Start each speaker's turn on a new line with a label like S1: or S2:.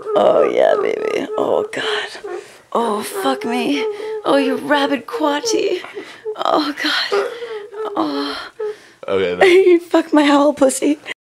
S1: Oh, yeah, baby. Oh, God. Oh, fuck me. Oh, you rabid Coati. Oh, God. Oh.
S2: Okay.
S1: You fuck my owl pussy.